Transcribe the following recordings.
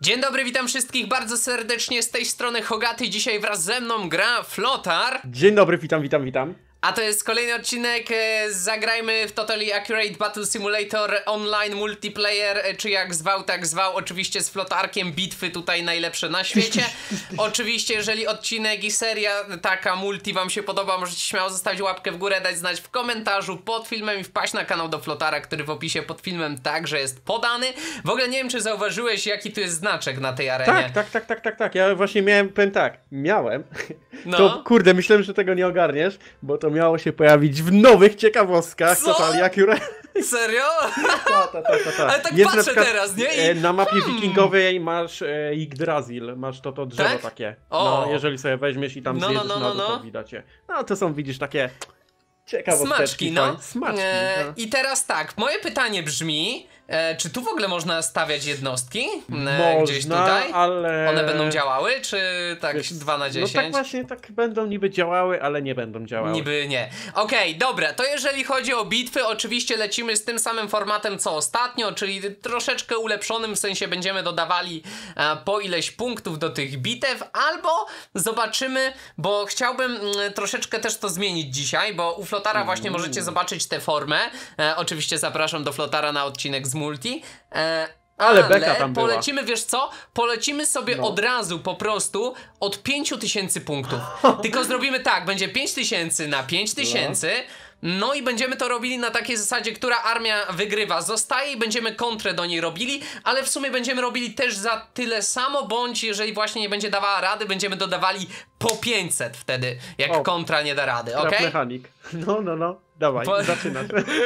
Dzień dobry, witam wszystkich bardzo serdecznie, z tej strony Hogaty. Dzisiaj wraz ze mną gra Flotar. Dzień dobry, witam. A to jest kolejny odcinek, zagrajmy w Totally Accurate Battle Simulator Online Multiplayer, czy jak zwał, tak zwał, oczywiście z Flotarkiem, bitwy tutaj najlepsze na świecie. Oczywiście, jeżeli odcinek i seria taka multi wam się podoba, możecie śmiało zostawić łapkę w górę, dać znać w komentarzu pod filmem i wpaść na kanał do Flotara, który w opisie pod filmem także jest podany. W ogóle nie wiem, czy zauważyłeś, jaki tu jest znaczek na tej arenie. Tak, ja właśnie miałem. No. To kurde, myślałem, że tego nie ogarniesz, bo to miało się pojawić w nowych ciekawostkach. Co? Totally Accurate. Serio? Ta. Ale tak Jest patrzę przykład, teraz, nie? I... Na mapie wikingowej masz Yggdrasil, masz to drzewo tak? takie. O. No, jeżeli sobie weźmiesz i tam zjedziesz na dół, to widać je. No to są, widzisz, takie ciekawosteczki. Smaczki, no. Smaczki, no. I teraz tak, moje pytanie brzmi, czy tu w ogóle można stawiać jednostki? Gdzieś Można, tutaj? ale... One będą działały, czy tak Wiesz, 2 na 10? No tak właśnie, tak będą niby działały, ale nie będą działały. Niby nie. Okej, dobra, to jeżeli chodzi o bitwy, oczywiście lecimy z tym samym formatem co ostatnio, czyli troszeczkę ulepszonym, w sensie będziemy dodawali po ileś punktów do tych bitew, albo zobaczymy, bo chciałbym troszeczkę też to zmienić dzisiaj, bo u Flotara właśnie możecie zobaczyć tę formę. Oczywiście zapraszam do Flotara na odcinek z multi. Ale beka tam była. Polecimy, wiesz co? Polecimy sobie od razu po prostu od 5000 punktów. Tylko zrobimy tak, będzie 5000 na 5000. No i będziemy to robili na takiej zasadzie, która armia wygrywa, zostaje i będziemy kontrę do niej robili, ale w sumie będziemy robili też za tyle samo, bądź jeżeli właśnie nie będzie dawała rady, będziemy dodawali po 500 wtedy, jak kontra nie da rady, okej? Mechanik. No. Dawaj, zaczynasz.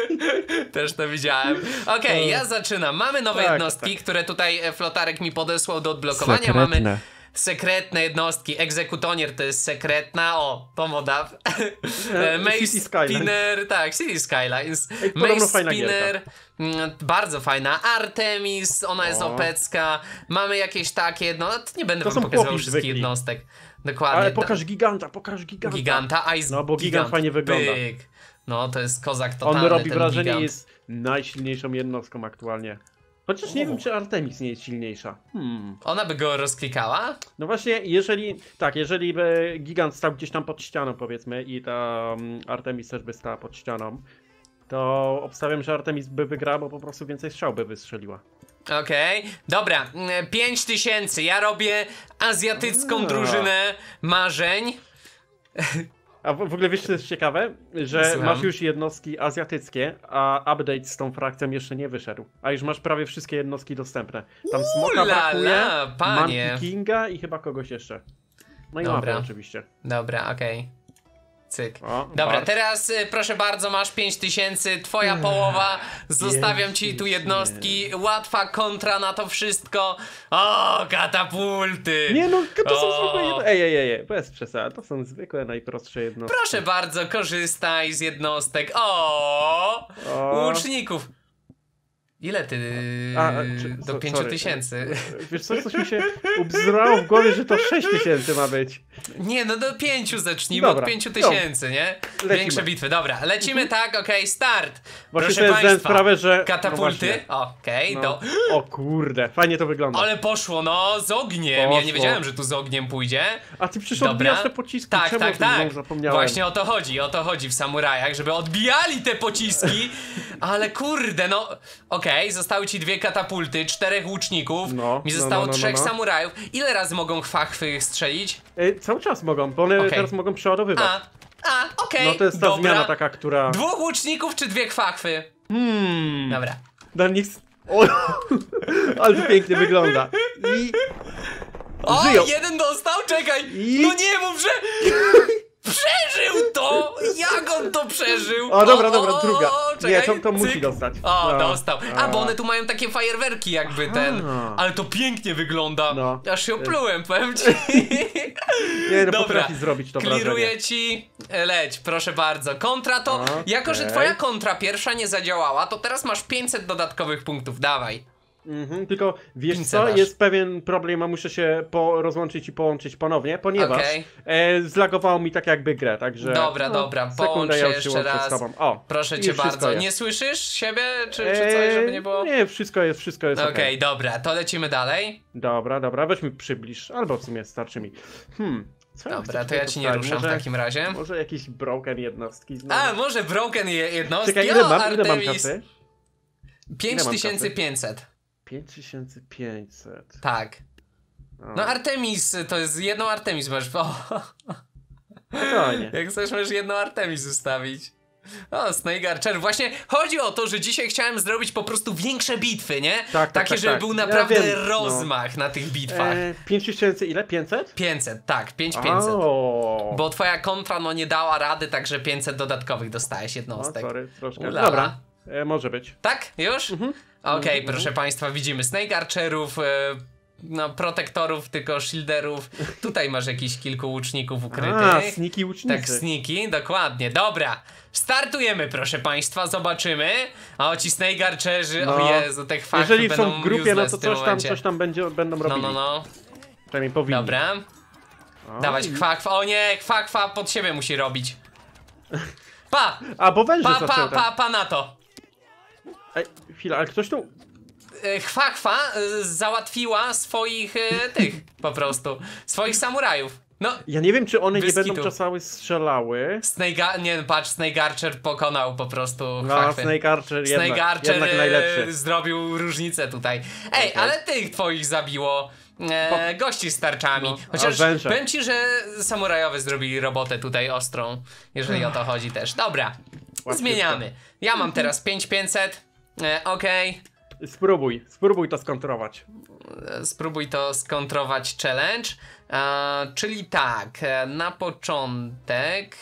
Też to widziałem. Okej, ja zaczynam. Mamy nowe jednostki, które tutaj Flotarek mi podesłał do odblokowania. Sekretne. Mamy sekretne jednostki. Egzekutonier to jest sekretna. O, to moda. Maze Spinner. Tak, City Skylines. Maze Spinner. Bardzo fajna. Artemis, ona jest opecka. Mamy jakieś takie, no nie będę wam pokazywał wszystkich jednostek. Dokładnie. Ale pokaż giganta. Giganta, Ice. No bo gigant fajnie wygląda. Pyk. No to jest kozak totalny. On robi ten wrażenie, gigant. jest najsilniejszą jednostką aktualnie. Chociaż nie wiem, czy Artemis nie jest silniejsza. Ona by go rozklikała? No właśnie, jeżeli by gigant stał gdzieś tam pod ścianą, powiedzmy, i ta Artemis też by stała pod ścianą, to obstawiam, że Artemis by wygrała, bo po prostu więcej strzał by wystrzeliła. Okej, dobra, 5000, ja robię azjatycką drużynę marzeń. A w ogóle wiesz, co jest ciekawe? Że Słucham. masz już jednostki azjatyckie, a update z tą frakcją jeszcze nie wyszedł. A już masz prawie wszystkie jednostki dostępne. Tam Smoka brakuje, panie. Monkey Kinga i chyba kogoś jeszcze. No i Dobra. mapę oczywiście. Dobra, okej. Cyk. O, Dobra, bardzo. teraz proszę bardzo, masz 5000, twoja połowa, zostawiam ci tu jednostki, łatwa kontra na to wszystko. O, katapulty! Nie no, to są zwykłe jednostki. Ej, bez przesady, to są zwykłe, najprostsze jednostki. Proszę bardzo, korzystaj z jednostek. Łuczników. Ile ty do 5000? Wiesz coś mi się ubzrało w głowie, że to 6000 ma być. Nie, no do 5 zacznijmy, Dobra, od 5000, nie? Lecimy. Większe bitwy, dobra, lecimy tak, okej, start. Właśnie Proszę sobie zdałem państwa, sprawę, że... katapulty, okej, No. O kurde, fajnie to wygląda. Ale poszło, no, z ogniem, ja nie wiedziałem, że tu z ogniem pójdzie. A ty przecież odbijasz te pociski, tak, czemu tak, o tym tak, zapomniałem? właśnie o to chodzi w samurajach, żeby odbijali te pociski, ale kurde, no, okej, zostały ci 2 katapulty, 4 łuczników, mi zostało 3 samurajów. Ile razy mogą chwachwy strzelić? Cały czas mogą, bo one teraz mogą przeładowywać. Okej, No to jest ta zmiana taka, która... 2 łuczników czy 2 chwachwy? Dobra. Dla nich... O, ale to pięknie wygląda. I... O, żyją. jeden dostał, czekaj! I... No nie mów, że... Przeżył to! Jak on to przeżył? O, dobra, druga. Czekaj, Nie, to musi dostać. O, No. dostał. Bo one tu mają takie fajerwerki jakby ale to pięknie wygląda. No. Aż się oplułem, powiem ci. Nie, no Dobra, potrafi zrobić to wrażenie. kliruję ci, leć, proszę bardzo. Kontra to, jako że twoja kontra pierwsza nie zadziałała, to teraz masz 500 dodatkowych punktów, dawaj. Tylko wiesz Pince co, dasz. jest pewien problem, a muszę się rozłączyć i połączyć ponownie, ponieważ Okej. zlagowało mi tak jakby grę, także... Dobra, dobra, połącz sekundę, się ja już jeszcze łączę raz. z tobą. O, Proszę i cię już wszystko bardzo. jest. Nie słyszysz siebie, czy coś, żeby nie było? Nie, wszystko jest Okej, okej. dobra, to lecimy dalej. Dobra, weź mi przybliż, albo w sumie starczy mi. Co ja Dobra, chcę to ja tutaj ci nie postawić? ruszam w takim razie. Może jakieś broken jednostki znowu? A, może broken jednostki? Czekaj, ile O, mam Artemis. kasy? 5500. 5500. Tak. No Artemis, to jest jedną Artemis masz. O, Spokojnie. jak chcesz, możesz jedną Artemis ustawić. O, Snake Archer. Właśnie chodzi o to, że dzisiaj chciałem zrobić po prostu większe bitwy, nie? Tak, Takie, żeby tak. był Ja naprawdę wiem, no. rozmach na tych bitwach. 5000 ile? 500? 500, tak, 5500. O, Bo twoja kontra no nie dała rady, także 500 dodatkowych dostałeś jednostek. sorry, troszkę. Ulala. Dobra, może być. Tak? Już? Okej, proszę państwa, widzimy Snake Archerów, no protektorów, tylko shielderów. Tutaj masz jakiś kilku łuczników ukrytych. Sneaky łucznicy. Tak, sneaky, dokładnie. Dobra, startujemy, proszę państwa, zobaczymy. A o ci Snake Archerzy, o Jezu, te chwachy Jeżeli będą są w grupie, no useless to w tym momencie. coś tam będą robili. No. Przynajmniej powinni. Dobra, O, dawać kwakwa. O nie, kwakwa pod siebie musi robić. Pa! A, bo węże zaczęły tam. Pa na to. Ej, chwila, ale ktoś tu... Chwakwa załatwiła swoich tych po prostu, swoich samurajów. No, Ja nie wiem, czy one nie Bez będą kitu. czasały strzelały. nie patrz, Snake Archer pokonał po prostu No, chwakwy. Snake Archer Snake Archer jednak najlepszy. zrobił różnicę tutaj. Ej, Okej. ale tych twoich zabiło gości z tarczami. No, Chociaż a węże? powiem ci, że samurajowie zrobili robotę tutaj ostrą, jeżeli o to chodzi też. Dobra, zmieniamy. Ja mam teraz 5500. Okej. Spróbuj to skontrować. Spróbuj to skontrować challenge. Czyli tak, na początek.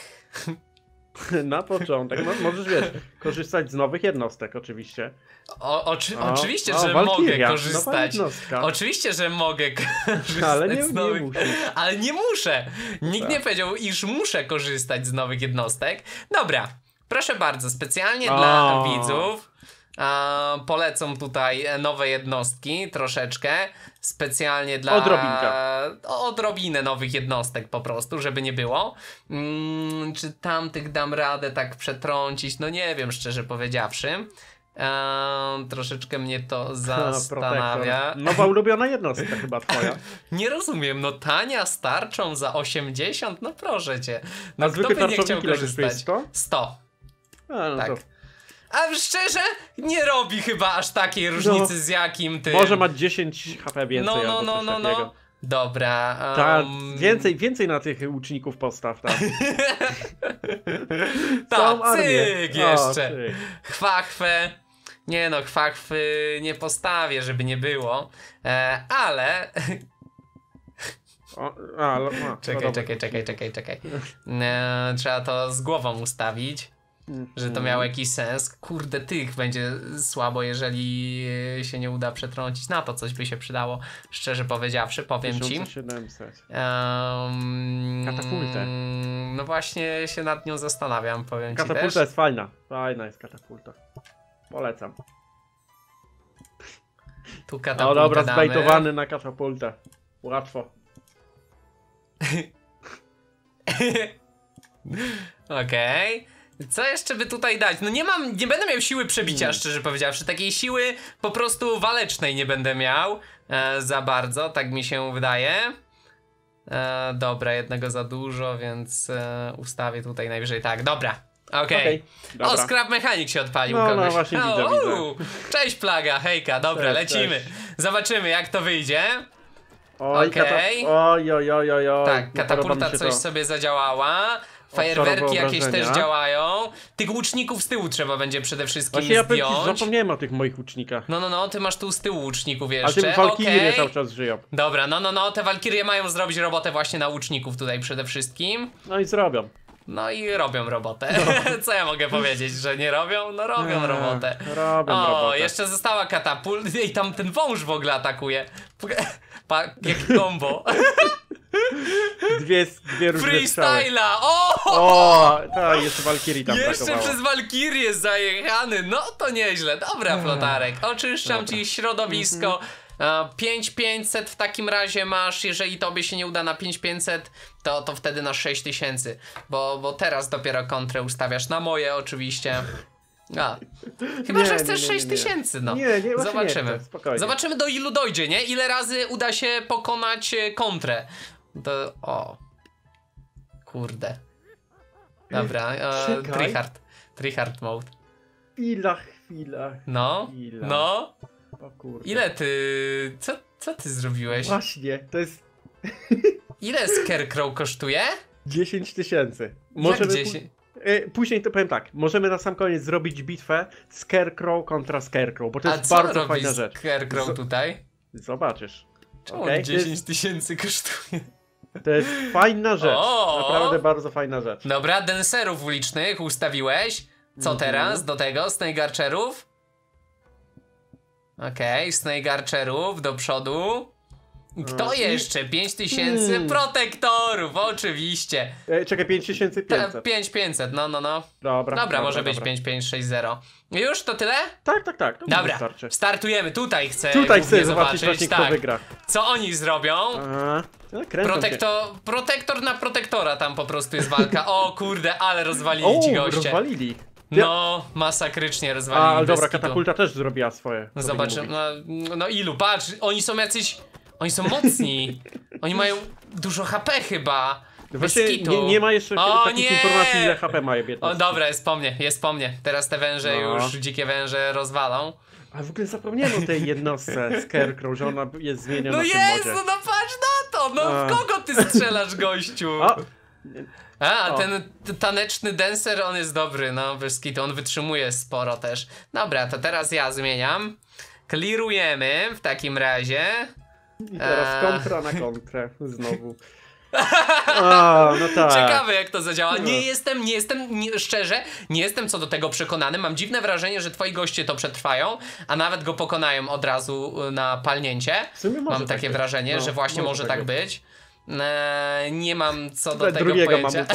Na początek, no, możesz wiesz, korzystać z nowych jednostek oczywiście. Oczywiście, że Valkyria, mogę nowa korzystać. jednostka. Oczywiście, że mogę korzystać Ale nie z nowych. musisz. Ale nie muszę. Nikt Tak. nie powiedział, iż muszę korzystać z nowych jednostek. Dobra, proszę bardzo, specjalnie dla widzów. Polecą tutaj nowe jednostki troszeczkę, specjalnie dla odrobinę nowych jednostek po prostu, żeby nie było. Czy tamtych dam radę tak przetrącić? No nie wiem, szczerze powiedziawszy. Troszeczkę mnie to zastanawia. Protektor. Nowa ulubiona jednostka chyba twoja. Nie rozumiem, no tania starczą za 80? No proszę cię. No A kto zwykłe by nie chciał tarczowniki ile korzystać? kosztuje? 100. No Tak. to A szczerze, nie robi chyba aż takiej różnicy z jakim ty. może ma 10 HP więcej albo coś takiego. Dobra. Tak, więcej na tych łuczników postaw, tak. Tak, armię. cyk jeszcze. Cyk. Chwachwę. Nie no, chwachwy nie postawię, żeby nie było. Ale... Czekaj. Trzeba to z głową ustawić. Że to miało jakiś sens. Kurde, tych będzie słabo, jeżeli się nie uda przetrącić. Na to coś by się przydało, szczerze powiedziawszy, powiem ci. 1700. Katapultę. No właśnie się nad nią zastanawiam, powiem ci Katapulta też. jest fajna. Fajna jest katapulta. Polecam. Tu katapultę dobra, damy. zbejtowany na katapultę. Łatwo. Okej. Co jeszcze by tutaj dać? No nie będę miał siły przebicia, szczerze powiedziawszy. Takiej siły po prostu walecznej nie będę miał za bardzo, tak mi się wydaje. Dobra, jednego za dużo, więc ustawię tutaj najwyżej tak. Dobra. Okej. O, Scrap Mechanic się odpalił No, kogoś. no właśnie widzę. Cześć Plaga, hejka, dobra, Cześć, lecimy. cześć. Zobaczymy jak to wyjdzie. Oj, Okej. oj. Tak, No, katapulta podoba mi się coś to. sobie zadziałała. Fajerwerki jakieś też wyobrażenia. działają. Tych łuczników z tyłu trzeba będzie przede wszystkim Właśnie ja zdjąć. zapomniałem o tych moich łucznikach. No, ty masz tu z tyłu łuczników A jeszcze. tym Valkyrie Okej. cały czas żyją. Dobra, no, te Walkirie mają zrobić robotę właśnie na łuczników tutaj przede wszystkim. No i zrobią. No i robią robotę. Co ja mogę powiedzieć, że nie robią? No robią robotę. Robią robotę. Jeszcze została katapulta. I tam ten wąż w ogóle atakuje. Jak combo. dwie różne strzały. Freestyla! O, tak, jeszcze Valkyrie tam Jeszcze brakowało. przez Valkyrię zajechany, no to nieźle. Dobra, Flotarek, oczyszczam ci środowisko. 5500 w takim razie masz, jeżeli tobie się nie uda na 5500, to wtedy na 6000, bo teraz dopiero kontrę ustawiasz, na moje oczywiście. Chyba, że chcesz 6000, no. Nie, zobaczymy. Nie chcę, spokojnie. Zobaczymy, do ilu dojdzie, nie? Ile razy uda się pokonać kontrę. Kurde. Dobra, tryhard mode. Chwila. No. O kurde. Ile ty... Co ty zrobiłeś? Właśnie, to jest... Ile Scarecrow kosztuje? 10 000. Jak 10? Później to powiem tak, możemy na sam koniec zrobić bitwę Scarecrow kontra Scarecrow, bo to jest bardzo fajna rzecz. Scarecrow tutaj? Zobaczysz. Czemu on 10 000 kosztuje? To jest fajna rzecz, naprawdę bardzo fajna rzecz. Dobra, dancerów ulicznych ustawiłeś. Co teraz do tego? Snake Archerów? Okej, Snake Archerów do przodu. I kto jeszcze? 5000 protektorów, oczywiście. Czekaj, 5500. 5500, no. Dobra, może być 5560. Już to tyle? Tak. To Dobra, wystarczy. startujemy. Tutaj chcę zobaczyć właśnie, kto wygra. Co oni zrobią? Protektor na protektora, tam po prostu jest walka. O kurde, ale rozwalili ci goście. Rozwalili. No, masakrycznie rozwalili. Ale dobra, katapulta też zrobiła swoje. Zobaczymy, no ilu, patrz, oni są jacyś... Oni są mocni. Oni mają dużo HP chyba. Właśnie nie ma jeszcze takich informacji, ile HP ma jednostki. Dobra, jest po mnie. Teraz te węże już, dzikie węże rozwalą. A w ogóle zapomniałem o tej jednostce Scarecrow, że ona jest zmieniona No w tym jest, modzie. no patrz na to! No w kogo ty strzelasz, gościu? Ten taneczny dancer, on jest dobry, no bez kitu, on wytrzymuje sporo też. Dobra, to teraz ja zmieniam. Clearujemy w takim razie. I teraz kontra na kontrę znowu. No tak. Ciekawe jak to zadziała. Szczerze, nie jestem co do tego przekonany. Mam dziwne wrażenie, że twoi goście to przetrwają, a nawet go pokonają od razu na palnięcie. Mam takie wrażenie, że właśnie może tak być. Nie mam co do tego pojęcia.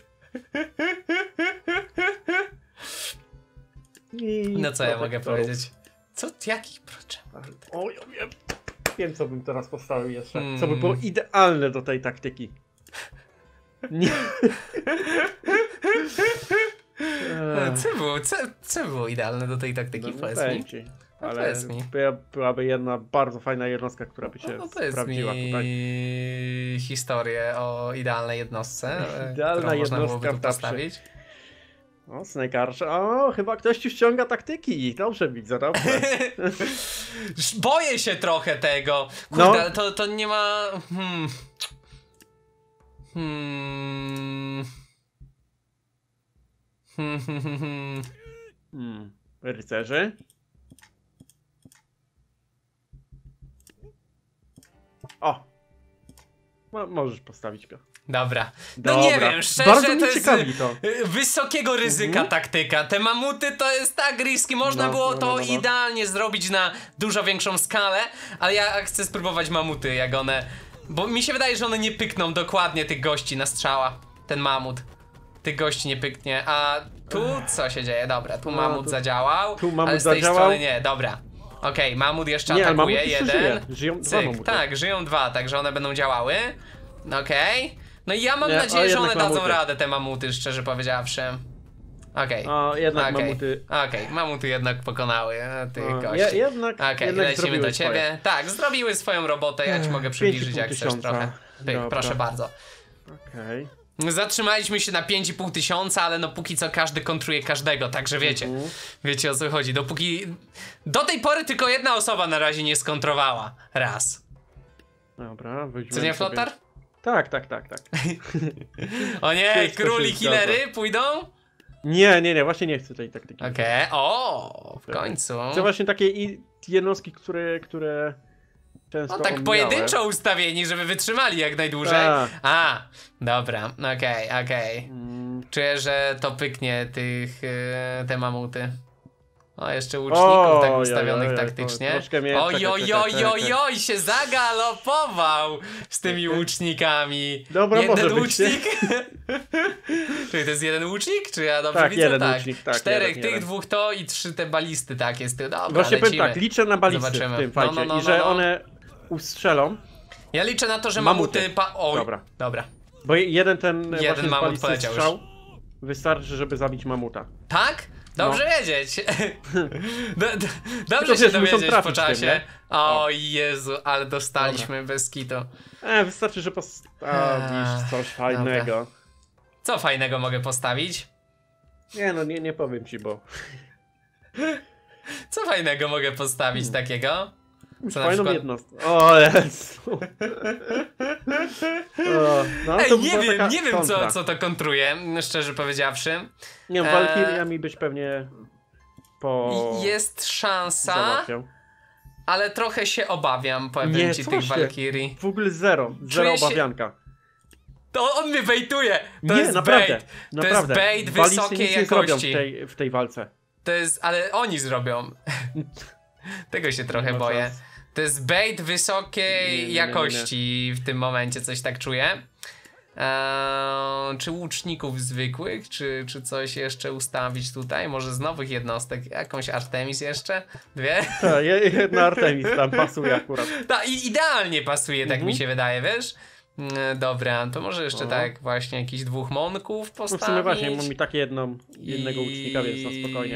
No co ja mogę powiedzieć? Jaki program? O, ja wiem, co bym teraz postawił jeszcze. Co by było idealne do tej taktyki. Nie. Co było idealne do tej taktyki? Powiedz mi. Ale byłaby jedna bardzo fajna jednostka, która by się sprawdziła tutaj. Historię o idealnej jednostce, Idealna można byłoby tu postawić. O, Snake Archer. O, chyba ktoś ci ściąga taktyki. Dobrze, widzę, dobrze. Boję się trochę tego. Kurde, ale to nie ma... Rycerzy? O! Możesz postawić go. Dobra. No nie wiem, szczerze, bardzo to jest wysokiego ryzyka taktyka. Te mamuty to jest tak risky, można było to idealnie zrobić na dużo większą skalę, ale ja chcę spróbować mamuty, jak one... Bo mi się wydaje, że one nie pykną dokładnie tych gości na strzała. Ten mamut. Tych gości nie pyknie, a tu co się dzieje? Dobra, tu mamut zadziałał, ale z tej strony nie, dobra. Okej, mamut jeszcze atakuje, jeden. Żyją dwa mamuty. Tak, żyją dwa, także one będą działały. Okej. No i ja mam nadzieję, że one dadzą radę, te mamuty, szczerze powiedziawszy. Okej. Jednak mamuty. Okej, mamuty jednak pokonały tych gości. Okej, lecimy do ciebie. Tak, zrobiły swoją robotę, ja ci mogę przybliżyć jak chcesz trochę. Proszę bardzo. Okej. Zatrzymaliśmy się na 5500, ale no póki co każdy kontruje każdego, także wiecie o co chodzi. Do tej pory tylko jedna osoba na razie nie skontrowała. Raz. Dobra, co nie, Flotar? Tak. O nie, króli killery pójdą? Nie, właśnie nie chcę tej taktyki. Okej, w końcu. Chcę właśnie takie jednostki, które często tak pojedynczo ustawieni, żeby wytrzymali jak najdłużej. Dobra, okej. Czuję, że to pyknie te mamuty. O, jeszcze łuczników tak ustawionych oj, taktycznie. Oj, się zagalopował z tymi łucznikami. Dobra, jeden może łucznik? Czyli to jest jeden łucznik? Czy ja dobrze tak, widzę? jeden Tak, łucznik, tak. 4 jeden, tych, 2 to i 3 te balisty, tak jest. Dobra, właśnie powiem lecimy. tak, liczę na balisty Zobaczymy. w tym fajcie i że one ustrzelą. Ja liczę na to, że mamuty... Oj, dobra. Bo jeden właśnie mamut balisty poleciał strzał wystarczy, żeby zabić mamuta. Tak? Dobrze wiedzieć. Dobrze Tylko się wiesz, muszą dowiedzieć trafić po czasie. tym, nie? O Jezu, ale dostaliśmy bez kitu. Wystarczy, że postawisz coś fajnego. Dobra. Co fajnego mogę postawić? Nie no, nie powiem ci, bo... Co fajnego mogę postawić takiego? Co na Fajną przykład... jednostkę. O Jezu. No, Ej, to nie wiem co to kontruje, szczerze powiedziawszy. Nie wiem, Walkiriami byś pewnie Jest szansa, załatwiał. ale trochę się obawiam, powiem ci, tych Walkirii. W ogóle zero obawianka. To on mnie bejtuje! To nie, jest naprawdę, bait. naprawdę. To jest bait Walisy wysokiej nic nie zrobią jakości. w tej walce. To jest, ale oni zrobią. Tego się trochę boję. To jest bait wysokiej jakości w tym momencie, coś tak czuję. Czy łuczników zwykłych, czy coś jeszcze ustawić tutaj? Może z nowych jednostek? Jakąś Artemis jeszcze? 2? Tak, jedna Artemis tam pasuje akurat. Tak, idealnie pasuje, tak mi się wydaje, wiesz? Dobra, to może jeszcze tak właśnie jakichś 2 monków postawić. No w sumie właśnie, mam mi takie jednego łucznika, więc na spokojnie.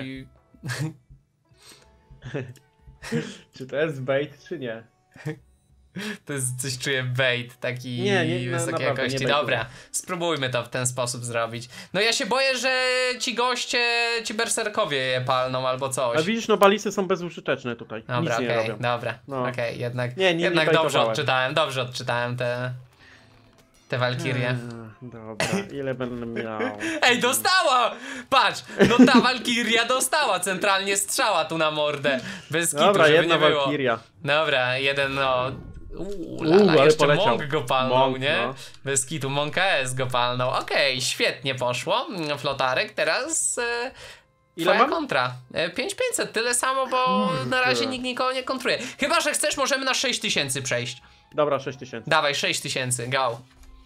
Czy to jest bait, czy nie? To jest, coś czuję bait, taki wysokiej naprawdę, jakości. Dobra, spróbujmy to w ten sposób zrobić. No ja się boję, że ci goście, ci berserkowie je palną albo coś. A widzisz, no balisy są bezużyteczne tutaj. Dobra, nic nie robią. dobra, no. Jednak, nie jednak dobrze odczytałem te Walkirie. Dobra, ile będę miał? Ej, dostała! Patrz, no ta Walkiria dostała centralnie strzała tu na mordę. Bez kitu, dobra, żeby jedna nie było. Walkiria. Dobra, jeden no... ale jeszcze poleciał. Monk go palnął, Monk, nie? no. Bez kitu, Monk S go palnął. Okej, świetnie poszło. Flotarek, teraz... Ile twoja mam? kontra. 5500, tyle samo, bo na razie nikt nikogo nie kontruje. Chyba że chcesz, możemy na 6000 przejść. Dobra, 6000. Dawaj, 6000, go.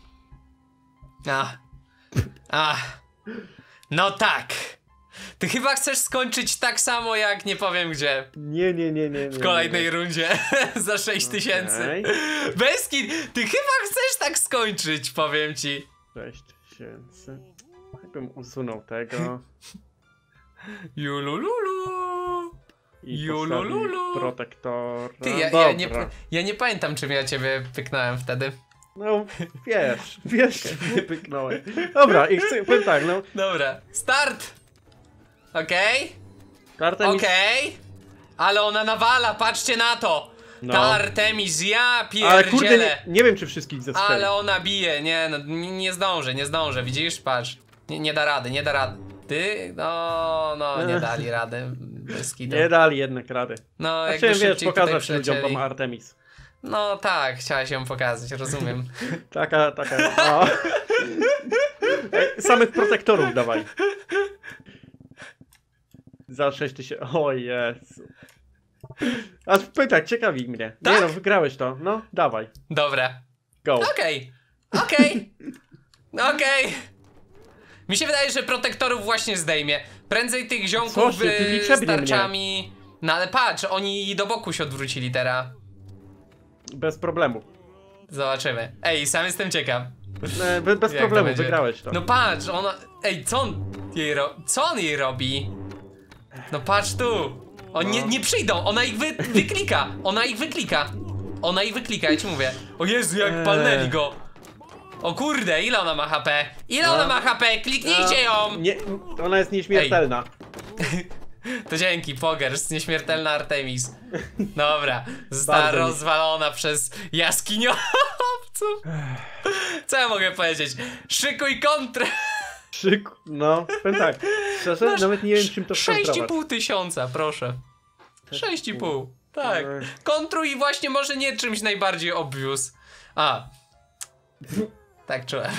No tak. Ty chyba chcesz skończyć tak samo jak nie powiem gdzie. Nie. W kolejnej rundzie za 6000. Okay. Beskid, ty chyba chcesz tak skończyć, powiem ci. 6000. Jakbym usunął tego. Julululu. I Julululu. Protektora. Ty, ja nie pamiętam, czym ja ciebie pyknąłem wtedy. No, wiesz, pyknąłem. Dobra, i powiem tak, no. Dobra, start! Okej? Artemis. Okej. Ale ona nawala, patrzcie na to! No. Ta Artemis, ja Ale kurde, pierdzielę! nie wiem, czy wszystkich zestrzeli. Ale ona bije, nie zdążę, widzisz? Patrz. Nie da rady. No, nie dali rady. Bez kitu. Nie dali jednak rady. No, Ja jakby chciałem, wiesz, szybciej tutaj pokazać ludziom przylecieli. tą Artemis. No tak, chciałaś ją pokazać, rozumiem. Taka. O. Ej, samych protektorów dawaj. Za 6000. O Jezu. Aż pytać, ciekawi mnie. Tak? Nie no, wygrałeś to. No, dawaj. Dobra. Go. Okej. Mi się wydaje, że protektorów właśnie zdejmie. Prędzej tych ziomków Coś ty, z tarczami... No ale patrz, oni do boku się odwrócili teraz. Bez problemu. Zobaczymy. Ej, sam jestem ciekaw. Bez problemu, wygrałeś to. No patrz, ona... Ej, co on jej robi? No patrz tu. Oni nie przyjdą, ona ich wyklika. Ona ich wyklika, ja ci mówię. O Jezu, jak palnęli go. O kurde, ile ona ma HP? Ona ma HP? Kliknijcie ją! Nie, ona jest nieśmiertelna. To dzięki, Pogers, nieśmiertelna Artemis. Dobra, została rozwalona przez jaskiniowców. Co ja mogę powiedzieć? Szykuj kontrę! No, powiem tak. Szczerze, nawet nie wiem, czym to skontrować. 6500, proszę. 6,5. Tak. Kontruj właśnie może nie czymś najbardziej obvious. Tak czułem.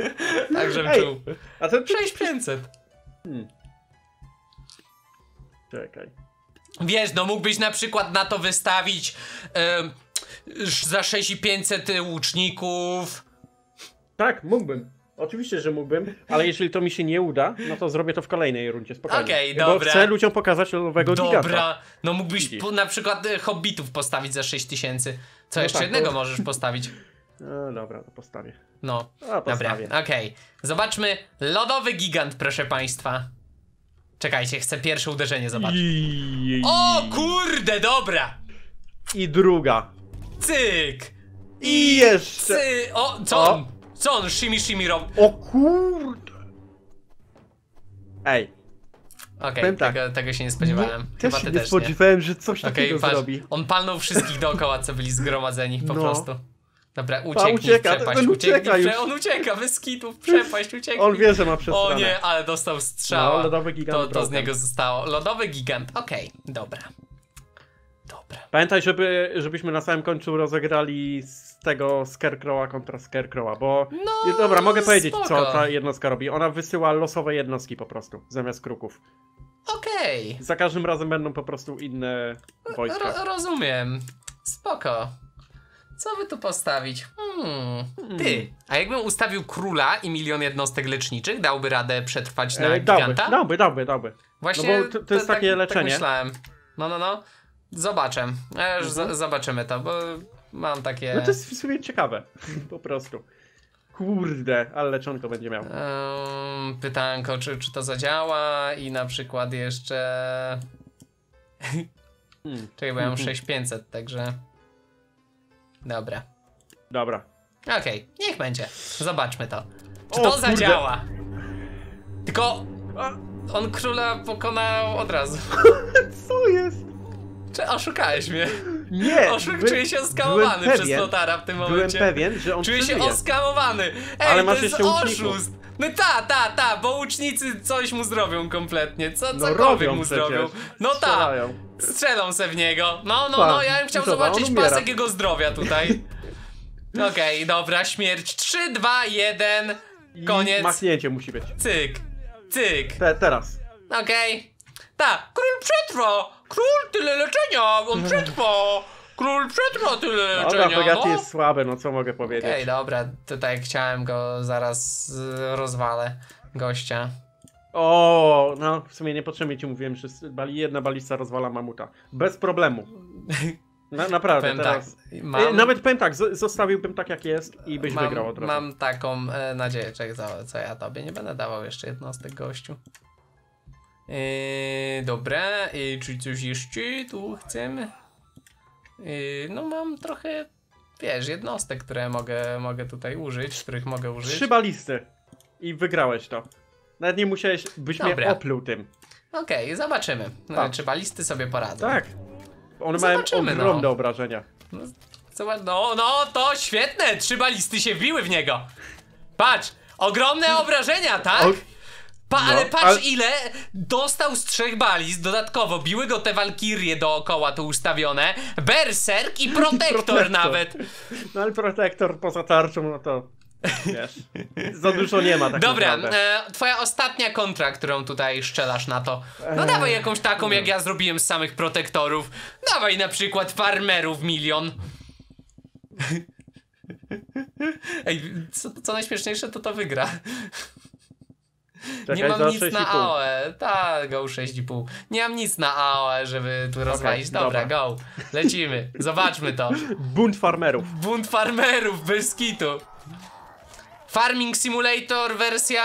Tak, żebym czuł. A to 6500. Czekaj. Wiesz, no mógłbyś na przykład na to wystawić za 6500 łuczników. Tak, mógłbym. Oczywiście, że mógłbym, ale jeżeli to mi się nie uda, no to zrobię to w kolejnej rundzie, spokojnie. Okej, Bo dobra. chcę ludziom pokazać nowego giganta. Dobra, no mógłbyś na przykład hobbitów postawić za 6000. Co, No jeszcze tak, jednego to- możesz postawić. No dobra, to postawię. No, A, dobra, postawię. okej. Zobaczmy, lodowy gigant, proszę państwa. Czekajcie, chcę pierwsze uderzenie zobaczyć. O kurde, dobra! I druga. Cyk! I jeszcze. O, co O. on? Co on? Shimi robi? O kurde. Ej. Okej, Powiem tak. tego się nie spodziewałem. Też Chyba się ty nie też spodziewałem, że coś nie. takiego Patrz, zrobi. on palnął wszystkich dookoła, co byli zgromadzeni, po No. prostu. Dobra, ucieknij, ucieka, przepaść, ten ucieknij, ucieka już. on ucieka, bez kitów, przepaść, ucieknij. On wie, że ma przesrane. O nie, ale dostał strzała. No, lodowy gigant To z broken. niego zostało. Lodowy gigant, okej, dobra. Dobra. Pamiętaj, żebyśmy na samym końcu rozegrali z tego Scarecrowa kontra Scarecrowa, bo... No, Dobra, mogę powiedzieć, spoko. co ta jednostka robi. Ona wysyła losowe jednostki po prostu, zamiast kruków. Okej. Za każdym razem będą po prostu inne wojska. Rozumiem. Spoko. Co by tu postawić? Ty, a jakbym ustawił króla i 1 000 000 jednostek leczniczych, dałby radę przetrwać na giganta? Dałby. Właśnie No bo to jest takie leczenie. Tak myślałem. No. Zobaczę. Już zobaczymy to, bo mam takie... No to jest w sumie ciekawe, po prostu. Kurde, ale leczonko będzie miał. Pytanko, czy to zadziała i na przykład jeszcze... Czekaj, bo ja mam 6500, także... Dobra. Okej, niech będzie. Zobaczmy to. Czy O, to kurde. zadziała? Tylko... On króla pokonał od razu. Co jest? Czy oszukałeś mnie? Nie! Czuję się oskamowany przez Lotara w tym Byłem momencie. pewien, że on Czuję się przeżyje. oskamowany. Ej, Ale to masz jest jeszcze łuczników. oszust. No bo łucznicy coś mu zrobią kompletnie. Cokolwiek robią mu przecież. zrobią. No Strzelają. strzelą se w niego. No, Pa, ja bym chciał zobacz, on zobaczyć umiera. pasek jego zdrowia tutaj. Okej, dobra, śmierć. 3, 2, 1. I Koniec. machnięcie musi być. Cyk. Teraz. Okej. Król przetrwa! Król tyle leczenia! On przetrwa! Król przetrwa tyle Dobra, leczenia! Hogaty jest słabe, no co mogę powiedzieć. Okej, dobra, tutaj chciałem go zaraz rozwalę, gościa. O, no w sumie niepotrzebnie ci mówiłem, że jedna balista rozwala mamuta. Bez problemu. Naprawdę, Powiem teraz. tak, mam- Nawet powiem tak, zostawiłbym tak jak jest i byś wygrał od razu. Mam taką nadzieję, czekaj, co ja tobie nie będę dawał jeszcze jednostek gościu. Dobra, czy coś jeszcze tu chcemy? No mam trochę, wiesz, jednostek, które mogę tutaj użyć, których mogę użyć. 3 balisty. I wygrałeś to. Nawet nie musiałeś, byś mnie Dobra. opluł tym. Okej, zobaczymy, Tak. czy balisty sobie poradzą. Tak. One mają Zobaczymy, ogromne no. obrażenia. No to świetne, 3 balisty się wbiły w niego. Patrz, ogromne obrażenia, tak? Ale patrz ale- ile dostał z 3 balist, dodatkowo biły go te walkirie dookoła tu ustawione, berserk i protektor nawet. No ale protektor poza tarczą, no to wiesz, za dużo nie ma tak Dobra, naprawdę. twoja ostatnia kontra, którą tutaj szczelasz na to. No dawaj jakąś taką, jak ja zrobiłem z samych protektorów. Dawaj na przykład farmerów 1 000 000. Ej, co najśmieszniejsze, to wygra. Czekaj, Nie mam za nic 6,5. na AOE. Tak, go 6,5. Nie mam nic na AOE, żeby tu rozwalić. Dobra, go. Lecimy. Zobaczmy to. Bunt farmerów. Bunt farmerów, bez kitu. Farming Simulator wersja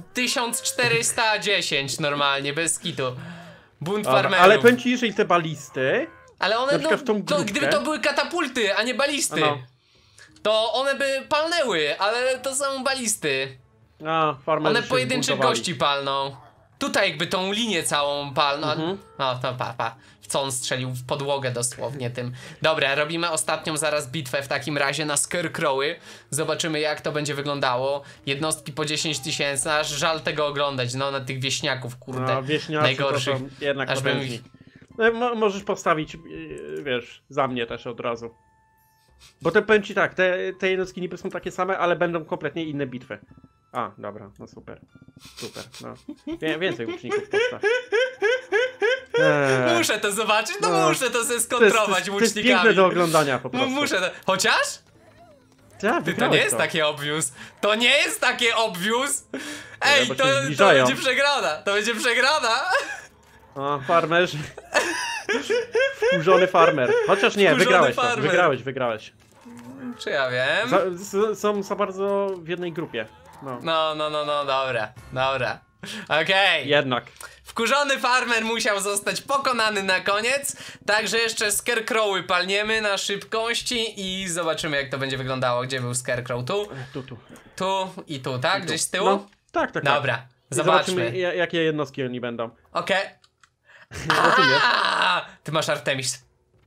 1410 normalnie, bez kitu. Bunt farmerów. Ale powiem ci, jeżeli te balisty, Ale one, na przykład w tą grupkę- gdyby to były katapulty, a nie balisty, No. to one by palnęły, ale to są balisty. farmerzy One się pojedynczych zbuntowali. gości palną. Tutaj jakby tą linię całą palną. No to pa. W co on strzelił? W podłogę dosłownie tym. Dobra, robimy ostatnią zaraz bitwę w takim razie na Scarecrowy. Zobaczymy jak to będzie wyglądało. Jednostki po 10 000, aż żal tego oglądać. No na tych wieśniaków, kurde. No, wieśniacy najgorszych. to są jednak Aż bym- potężni. No, możesz postawić, wiesz, za mnie też od razu. Bo te powiem ci tak, te jednostki niby są takie same, ale będą kompletnie inne bitwy. Dobra, no super. No. Więcej łuczników postaw. Muszę to zobaczyć, no muszę to sobie To skontrować jest łucznikami. piękne do oglądania po prostu. Muszę to... Chociaż? Ja, Ty, to nie jest takie obvious. To nie jest takie obvious. Ej, bo to się zbliżają. będzie przegrana. To będzie przegrana. O, farmer. Wkurzony farmer. Chociaż nie, Wkurzony wygrałeś to. farmer. Wygrałeś. Czy ja wiem? Są za bardzo w jednej grupie. No. No, dobra. Okej. Jednak. Wkurzony farmer musiał zostać pokonany na koniec. Także jeszcze Scarecrowy palniemy na szybkości i zobaczymy, jak to będzie wyglądało. Gdzie był Scarecrow? Tu? Tu i tu, tak? Gdzieś z tyłu? No, tak. Dobra, I zobaczmy. zobaczymy, jakie jednostki oni będą. Okej. Rozumiesz? Ty masz Artemis.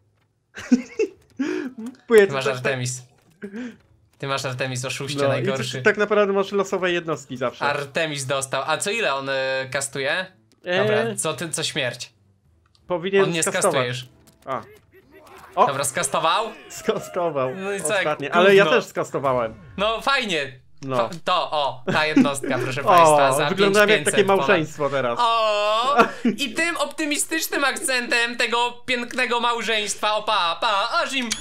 Ty Ty masz Artemis. Ty masz Artemis, oszuście No, najgorszy. i tak naprawdę masz losowe jednostki zawsze. Artemis dostał. A co ile on kastuje? Dobra, co śmierć? Powinien On nie skastować. skastujesz. A. O! Dobra, skastował? Skastował. No i co, jak Ostatnie. Ale ja gówno. też skastowałem. No fajnie. No. Ta jednostka, proszę państwa, za wyglądałem jak 5500 takie ponad. małżeństwo teraz. O, i tym optymistycznym akcentem tego pięknego małżeństwa, aż im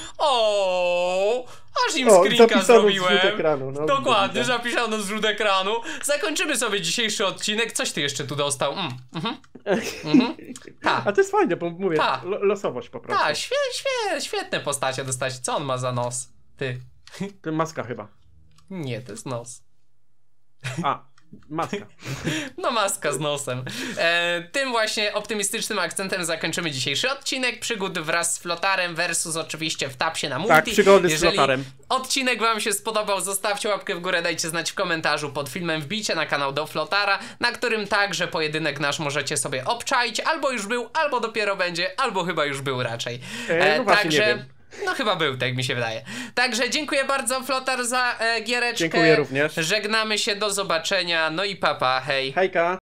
screenka zapisano zrobiłem. zrzut ekranu, no, Dokładnie, widzę. zapisano zrzut ekranu. Zakończymy sobie dzisiejszy odcinek. Coś ty jeszcze tu dostał? Ta. A to jest fajne, bo mówię, Ta. losowość po prostu. Ta, świetne postacie dostać. Co on ma za nos? Ty. To maska chyba. Nie, to jest nos. A, maska. No maska z nosem. Tym właśnie optymistycznym akcentem zakończymy dzisiejszy odcinek przygód wraz z Flotarem versus oczywiście w Tapsie na multi. Tak, przygody z Jeżeli Flotarem. odcinek wam się spodobał, zostawcie łapkę w górę, dajcie znać w komentarzu pod filmem, wbijcie na kanał do Flotara, na którym także pojedynek nasz możecie sobie obczaić, albo już był, albo dopiero będzie, albo chyba już był raczej. No właśnie, nie wiem. No chyba był, tak mi się wydaje. Także dziękuję bardzo, Flotar, za giereczkę. Dziękuję również. Żegnamy się, do zobaczenia, no i papa, hej. Hejka.